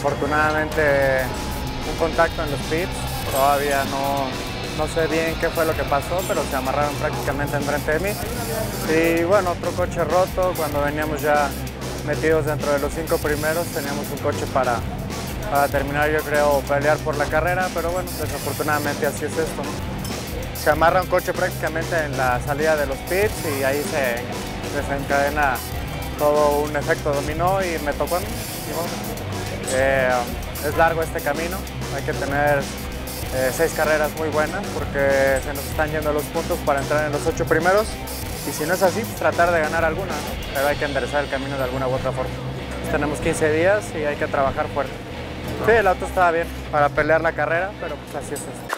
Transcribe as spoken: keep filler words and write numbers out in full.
desafortunadamente un contacto en los pits, todavía no, no sé bien qué fue lo que pasó, pero se amarraron prácticamente enfrente de mí. Y bueno, otro coche roto, cuando veníamos ya metidos dentro de los cinco primeros, teníamos un coche para, para terminar, yo creo, pelear por la carrera, pero bueno, desafortunadamente así es esto. Se amarra un coche prácticamente en la salida de los pits y ahí se desencadena todo un efecto dominó y me tocó a mí. Eh, es largo este camino, hay que tener eh, seis carreras muy buenas porque se nos están yendo los puntos para entrar en los ocho primeros y si no es así, pues tratar de ganar alguna, ¿no? Pero hay que enderezar el camino de alguna u otra forma. Pues tenemos quince días y hay que trabajar fuerte. Sí, el auto estaba bien para pelear la carrera, pero pues así es esto.